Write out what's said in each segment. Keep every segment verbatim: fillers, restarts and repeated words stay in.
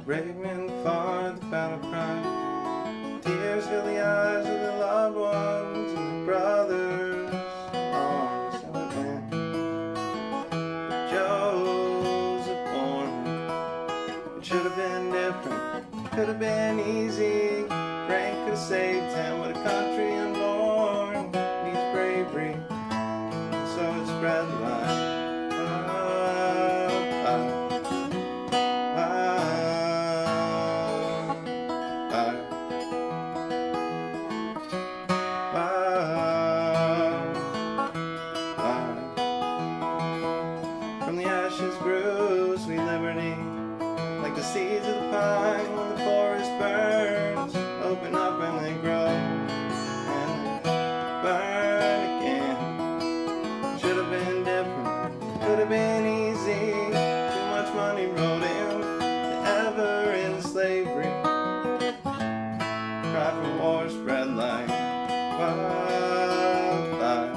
brave men fought the battle cry. Tears fill the eyes of their loved ones and their brothers' arms. And when Joseph born, it should have been different, could have been easy. Frank could have saved him, but a country unborn needs bravery, so it spread like from the ashes grew sweet liberty, like the seeds of the pine when the forest burns. Open up and they grow and they burn again. Should have been different, could have been easy. Too much money rolled in to ever in slavery. Cry for war spread like wildfire.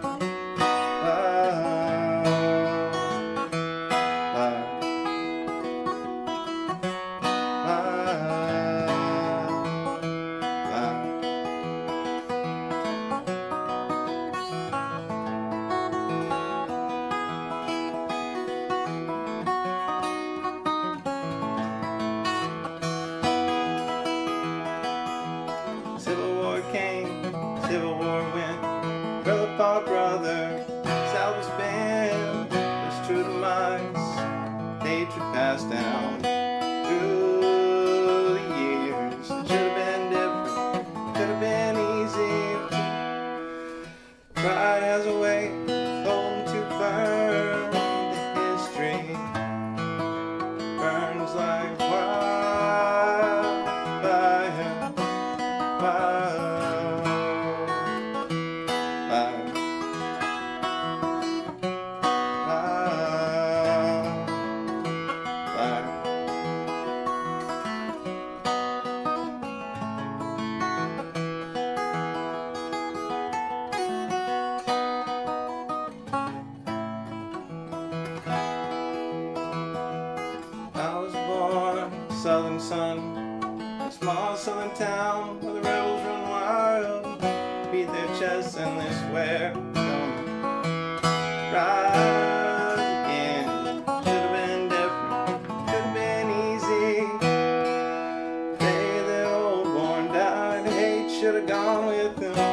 Civil War came, Civil War went. Brother, Paul, brother, salvage band. It's true to mice, hatred passed down through the years. It should have been different, could have been easy. Pride has a way of holding too firm to history. Burns like wildfire. I was born southern sun, a small southern town where the rebels run wild, beat their chests and they swear don't rise again. Should have been different, could have been easy. The day that old born died, hate should have gone with him.